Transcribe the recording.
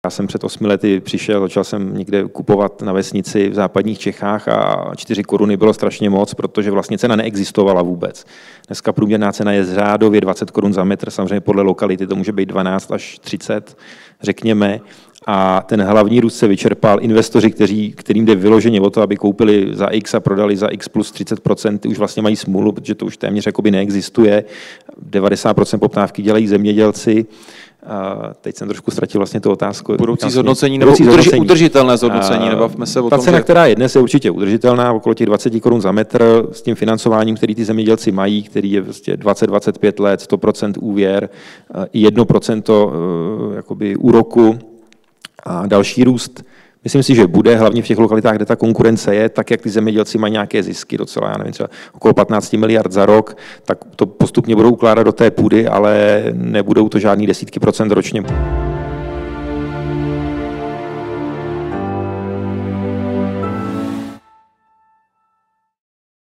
Já jsem před 8 lety přišel, začal jsem někde kupovat na vesnici v západních Čechách a 4 koruny bylo strašně moc, protože vlastně cena neexistovala vůbec. Dneska průměrná cena je řádově 20 korun za metr, samozřejmě podle lokality to může být 12 až 30, řekněme. A ten hlavní růst se vyčerpal. Investoři, kterým jde vyloženě o to, aby koupili za X a prodali za X plus 30%, ty už vlastně mají smůlu, protože to už téměř jakoby neexistuje. 90% poptávky dělají zemědělci. A teď jsem trošku ztratil vlastně tu otázku. Budoucí zhodnocení nebo udržitelné zhodnocení, nebavme se o tom. Ta cena, která je dnes, je určitě udržitelná, okolo těch 20 korun za metr s tím financováním, který ty zemědělci mají, který je vlastně 20-25 let, 100% úvěr, i 1% jakoby úroku a další růst. Myslím si, že bude, hlavně v těch lokalitách, kde ta konkurence je, tak jak ty zemědělci mají nějaké zisky, docela, já nevím, třeba okolo 15 miliard za rok, tak to postupně budou ukládat do té půdy, ale nebudou to žádný desítky procent ročně.